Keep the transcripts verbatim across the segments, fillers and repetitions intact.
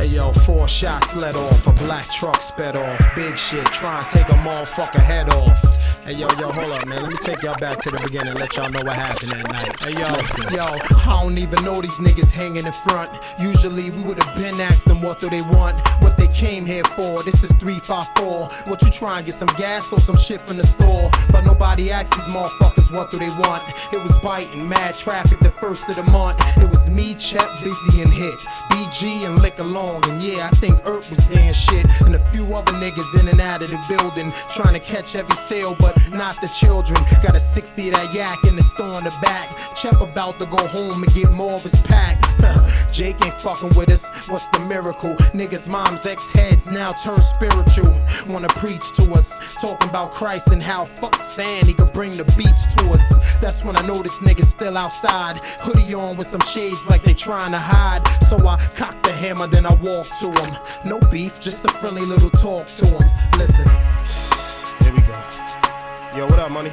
Hey yo, four shots let off, a black truck sped off. Big shit, try and take a motherfucker head off. Hey yo, yo, hold up, man. Let me take y'all back to the beginning and let y'all know what happened that night. Hey yo, listen. Yo, I don't even know these niggas hanging in front. Usually we would've been asked them what do they want, what they came here for. This is three five four. What you trying, get some gas or some shit from the store? But nobody asked these motherfuckers what do they want. It was biting, mad traffic the first of the month. It was me, Chet, Busy, and Hit, B G, and Lick Along. And yeah, I think Earth was there and shit. And a few other niggas in and out of the building, trying to catch every sale, but not the children. Got a sixty of that yak in the store in the back. Chep about to go home and get more of his pack. Jake ain't fucking with us, what's the miracle? Niggas' mom's ex-heads now turn spiritual. Wanna preach to us, talking about Christ and how fuck sand he could bring the beach to us. That's when I know this nigga's still outside. Hoodie on with some shades like they trying to hide. So I cock the hammer, then I walk to him. No beef, just a friendly little talk to him. Listen. Here we go. Yo, what up, money?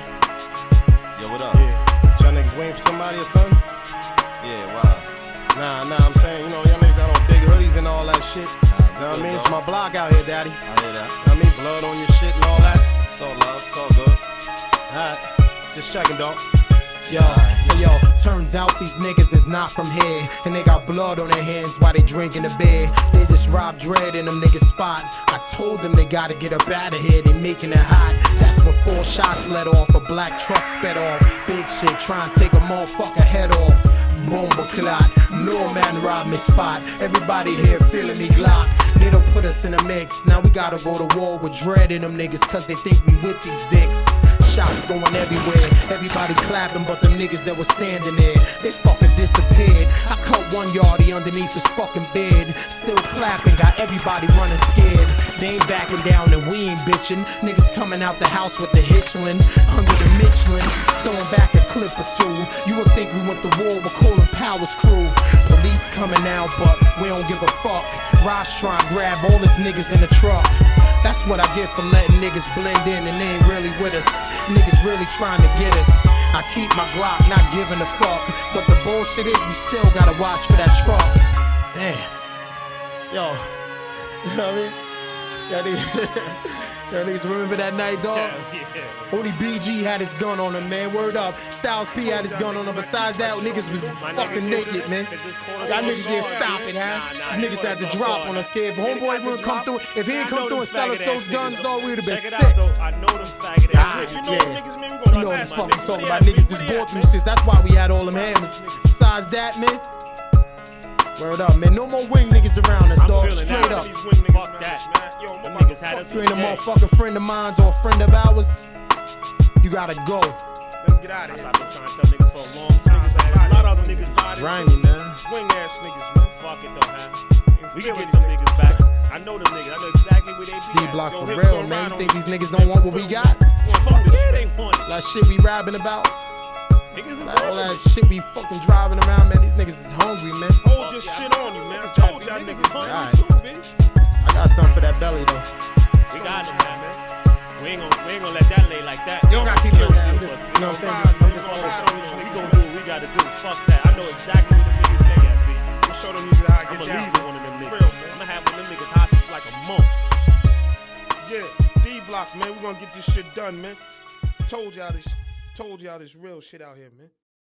Yo, what up? Yeah. Y'all niggas waiting for somebody or something? Yeah, wow. Nah, nah, I'm saying, you know, y'all niggas out on big hoodies and all that shit. Nah, you know what I mean? It's my block out here, daddy. I hear that. You know what I mean? Blood on your shit and all that. It's all love, it's all good. Alright, just checking, dog. Yo, yo, yo, turns out these niggas is not from here. And they got blood on their hands while they drinking the beer. They just robbed Dread in them niggas' spot. I told them they gotta get up out of here, they making it hot. That's when four shots let off, a black truck sped off. Big shit, try and take a motherfucker head off. Bomba clot, no man robbed me spot. Everybody here feeling me Glock. They don't put us in a mix. Now we gotta go to war with Dread in them niggas, cause they think we with these dicks. Shots going everywhere, everybody clapping but them niggas that was standing there, they fucking disappeared. I cut one yardie underneath his fucking bed, still clapping, got everybody running scared. They ain't backing down and we ain't bitching. Niggas coming out the house with the Hitchlin, under the Michelin, throwing back a clip or two. You would think we went to war with Colin Powers' crew. Police coming out but we don't give a fuck. Ross trying to grab all his niggas in the truck. That's what I get for letting niggas blend in and they ain't really with us. Niggas really trying to get us. I keep my Glock, not giving a fuck. But the bullshit is we still gotta watch for that truck. Damn. Yo. You know what I mean? Y'all niggas, y'all niggas remember that night, dog? Yeah, yeah. Only B G had his gun on him, man. Word up. Styles P had his gun on him. Besides that, niggas was fucking naked, man. Y'all niggas here stop it, huh? Niggas had to drop on us, kid. If homeboy wouldn't come through, if he didn't come through and sell us those guns, dog, we would've been sick. I know them faggot ass niggas. You know niggas, man, we gonna You know what the fuck I'm talking about. Niggas just bought them shits. That's why we had all them hammers. Besides that, man. Word up, man. No more wing niggas around us, dog. Straight up. Fuck that, man. Yo, them niggas had us. If you ain't a motherfucking friend of mine or a friend of ours, you gotta go. Let me get out of here. I've been trying to tell niggas for a long time. A lot of other niggas bodies. Grimy, man. Wing ass niggas, man. Fuck it though, man. We can get them niggas back. I know them niggas. I know exactly where they be. D-Block for real, man. You think these niggas don't want what we got? Fuck yeah, they want it. That shit we rapping about. Niggas like all that shit we fucking driving around, man. These niggas is hungry, man. Hold your shit on you, man. I told y'all niggas hungry too, bitch. I got something for that belly though. We got them, man. We ain't gonna, we ain't gonna let that lay like that. You don't gotta keep doing that. Just, you know what I'm saying? I'm just we gonna do what we gotta do. Fuck that. I know exactly what the niggas lay at, B. We'll show them niggas how I get I'ma down. leave with one of them niggas. Real, man. I'ma have one of them niggas hostage for like a month. Yeah, D-Block, man. We gonna get this shit done, man. Told y'all this, told y'all this real shit out here, man.